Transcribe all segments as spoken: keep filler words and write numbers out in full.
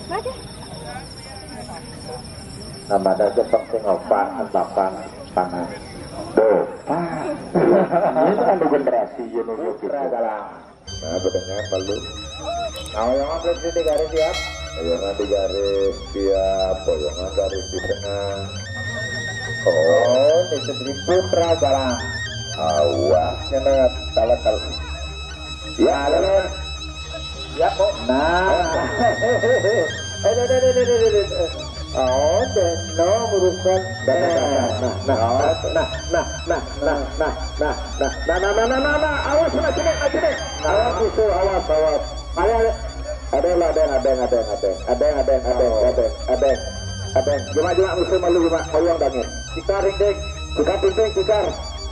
Nama ada jepang sengopan antapan tangan. Doh, ini kan generasi Yunus kita. Nah, bedanya perlu. Nah, yang ambil di garis siap. Yang di garis siap. Yang garis di tengah. Oh, disebut putra galang. Awas, nyengat salah kalau. Ya, lalu. Ya kok. Nah. Eh, eh, eh, eh, eh. Oh, deh, no urusan. Nah, nah, nah, nah, nah, nah, nah, nah, nah, nah, nah, nah, nah, nah, nah, nah, awas, nah, sini, nah, sini, awas itu, awas, awas, ada, ada, ada, ada, ada, ada, ada, ada, ada, ada, ada, ada, cuma, cuma, musuh malu, cuma, koyong dangin, cikar, ring, cikar, ring, cikar,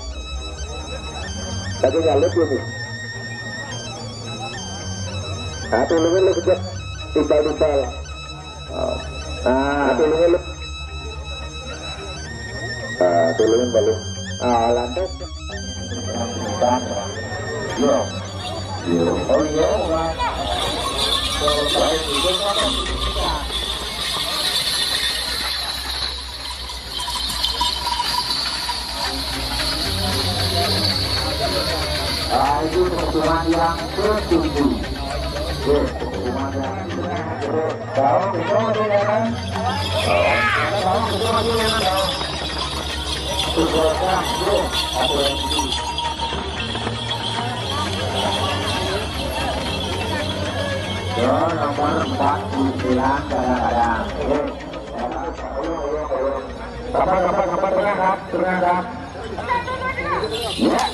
lagi nyalip ini, nah, tulungin lu kejap, tibal, tibal, ah, tulungin lu, ah, tulungin balik, ah, lantas, yo, yo, oh iya, ah, itu pertemuan yang ketujuh. Pertemuan yang ketujuh. Tahu kita ada yang tahu kita ada yang tahu. Tujuan itu apa yang itu? Nomor empat puluh sembilan kadang-kadang. Kapan kapan kapan terangkat terangkat. Ya.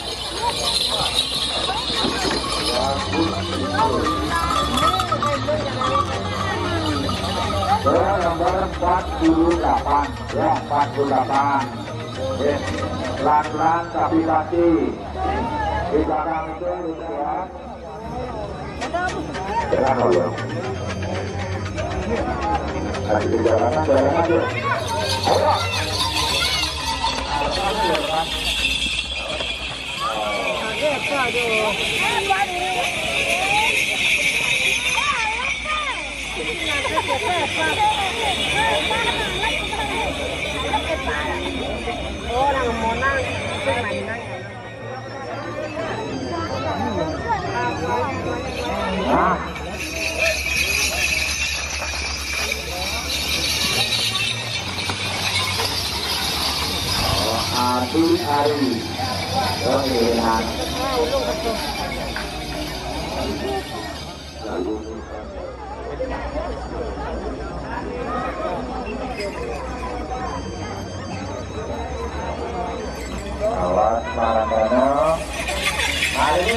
Nomor empat puluh delapan, ya empat puluh delapan. Ya, pelan-pelan tapi pasti. Di belakang itu lihat. Jalan ya. Lagi di jalanan, jalan aja. Ayo. Aduh. Orang mau nang, nah. Oh, Adi Ari. Oh, enak. Awas Marangano. Mari.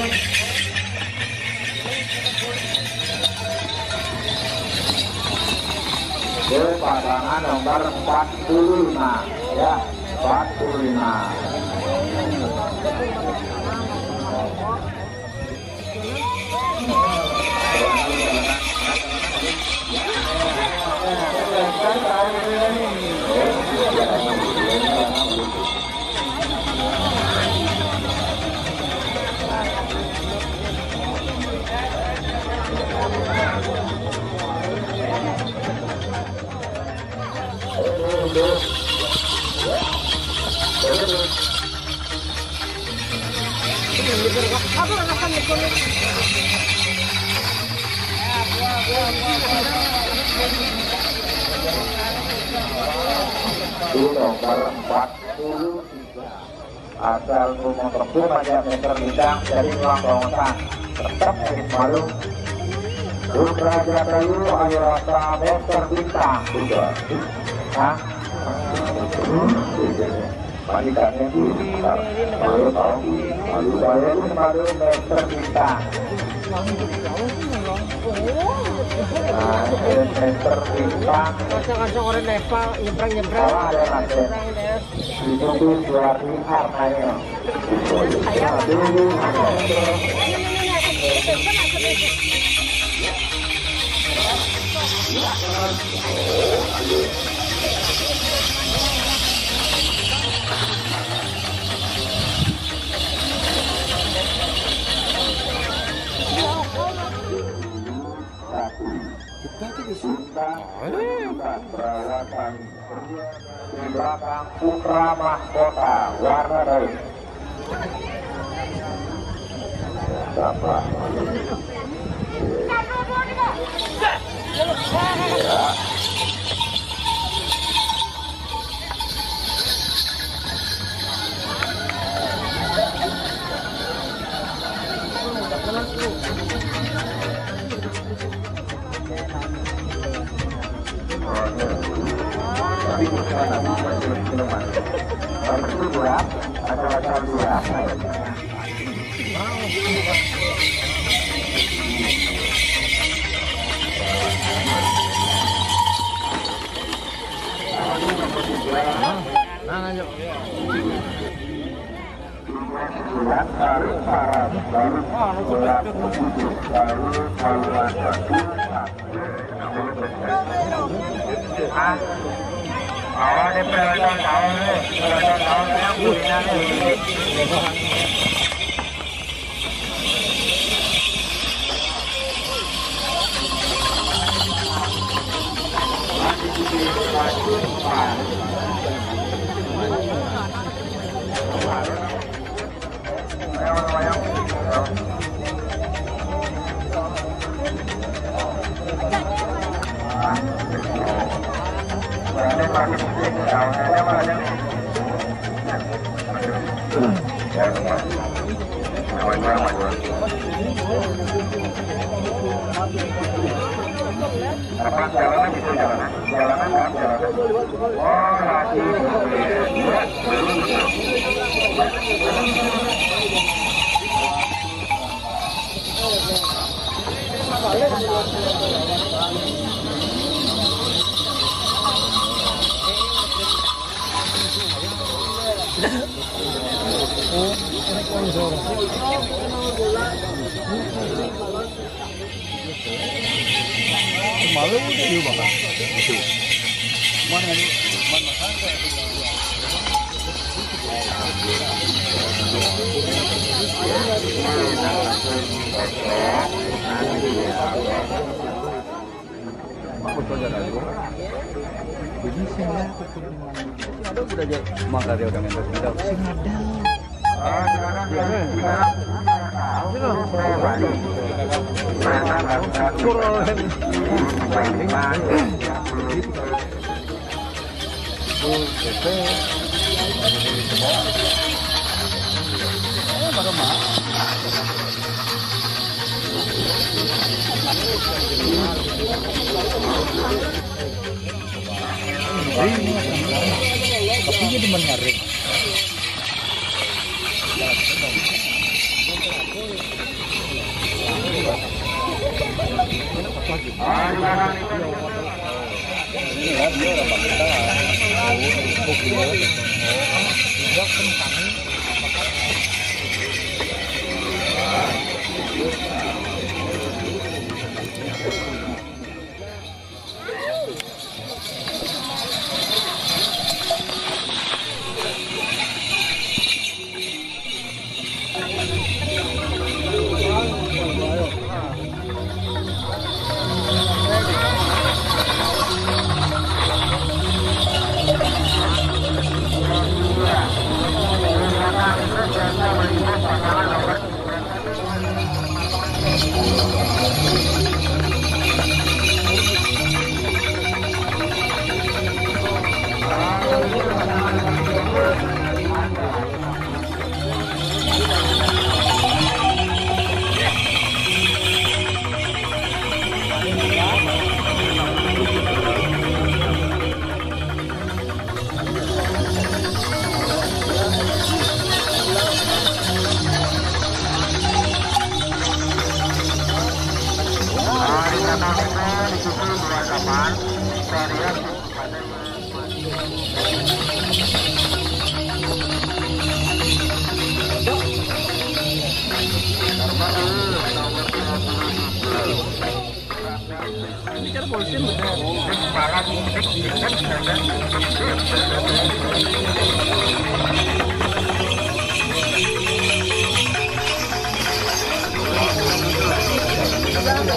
Ke pasangan nomor empat puluh lima, ya, empat puluh lima. Nomor empat puluh tiga asal rumah tersebut pada meter bintang dari ruang pengawasan tetap milik malu Putra Jatayu ayo rasa meter bintang juga nah panikannya ini malu tahu malu saya itu malu meter bintang nah meter bintang kacang-kacang orang Nepal nyebrang-nyebrang ada nanti itu tuh jual di harnanya perawatan di belakang Putra Mahkota warna dari apa? Apa jalanan gitu jalanan jalanan kan jalanan oh lagi malu udah di bawah. Mana ni? Mana makan? Betul jalan itu. Jadi saya ada sudah dia mangga dia udah ngendor tidak sih ada. Ah, jangan jangan. Tapi dia demen ngarik. Polisi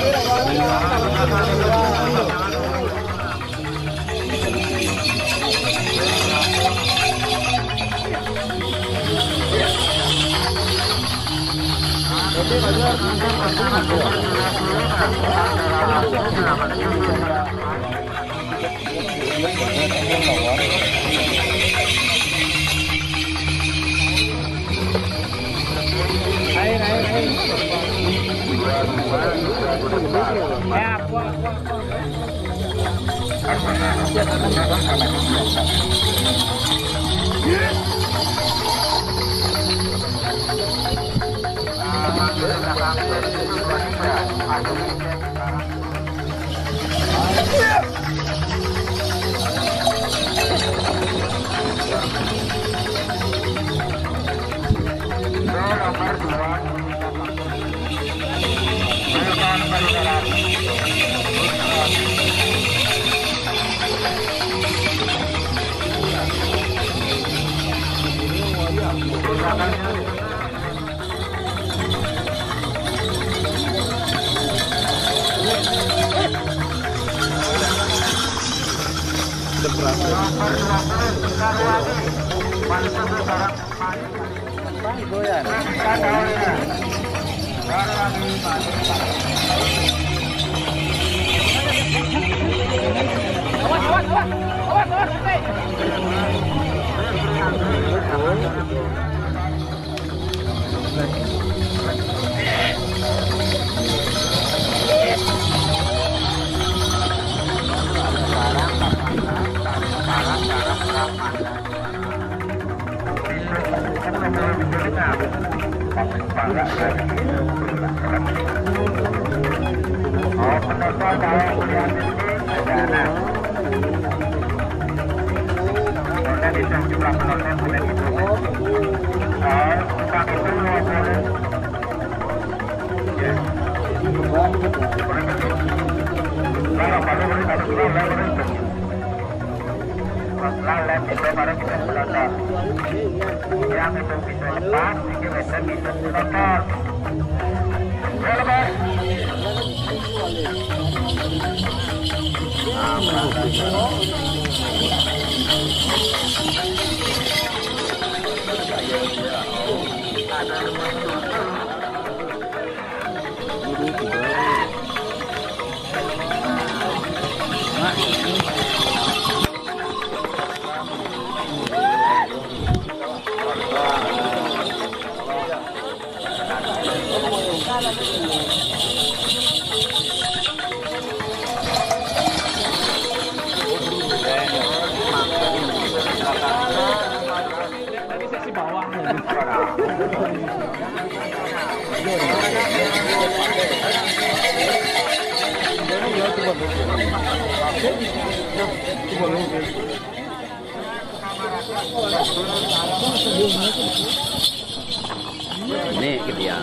Ini dia.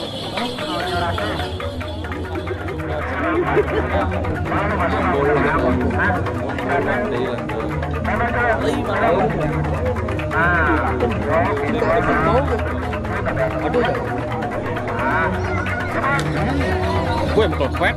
Gue betul kwet.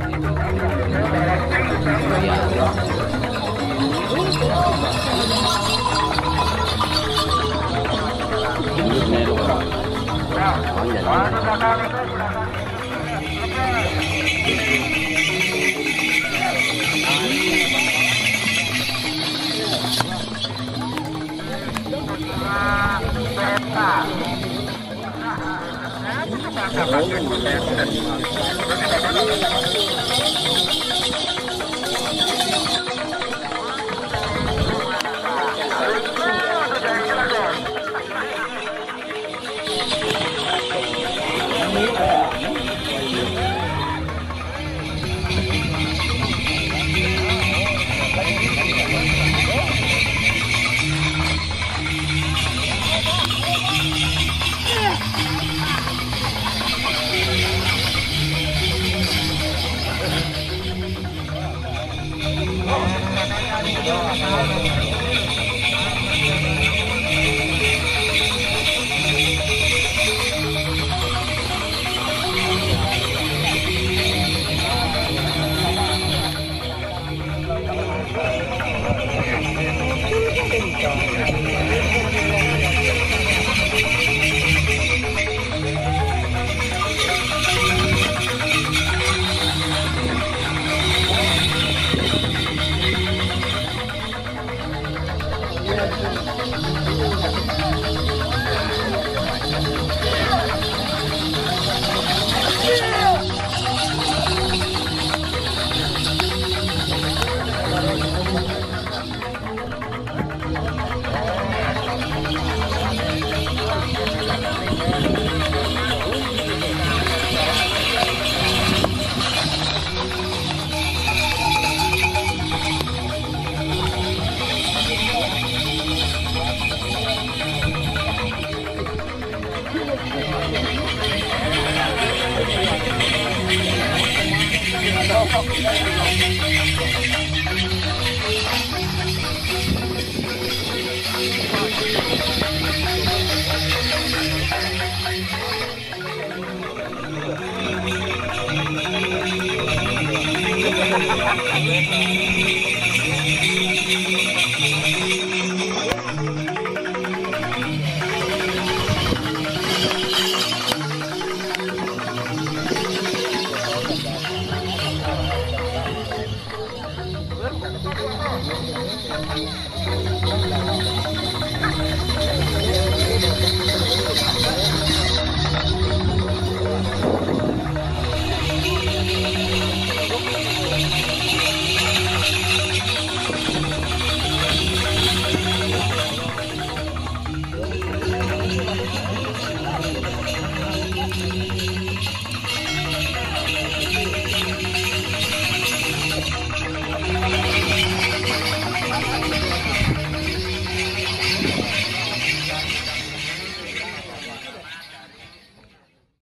Thank you.